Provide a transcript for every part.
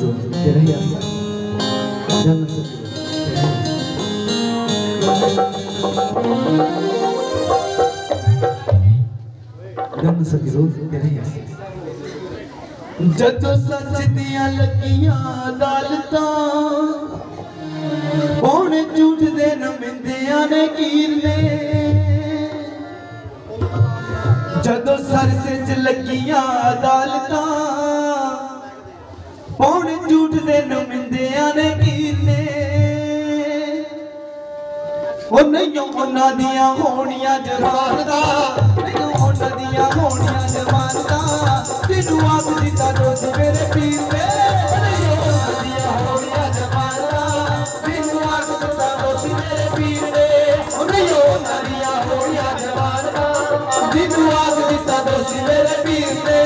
सकियो तेरा ही आसा जान न सकियो जान न सकियो तेरा ही आसा जदों सच दियां लगियां अदालतां पौने झूठ दे नमिंदियां ने कीरने जदों सर सिज लगियां अदालतां पौने झूठ दे नमिंदियां ने कीरने ओ नहीं उन्हां दियां होणियां जवानदा नहीं उन्हां दियां होणियां जवानदा तेनू आख दिता दोस्त मेरे पीर ने नहीं उन्हां दियां होणियां जवानदा तेनू आख दिता दोस्त मेरे पीर ने नहीं उन्हां दियां होणियां जवानदा तेनू आख दिता दोस्त मेरे पीर ने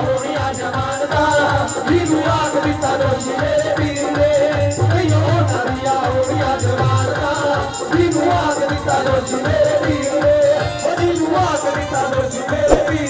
Vivo a gritar, ਦਿੱਤਾ ਦੋਸ਼ੀ ਮੇਰੇ ਵੀਰ ਨੇ, ਉਹ ਜਿਹਨੂੰ ਆਖ ਦਿੱਤਾ ਦੋਸ਼ੀ ਮੇਰੇ ਵੀਰ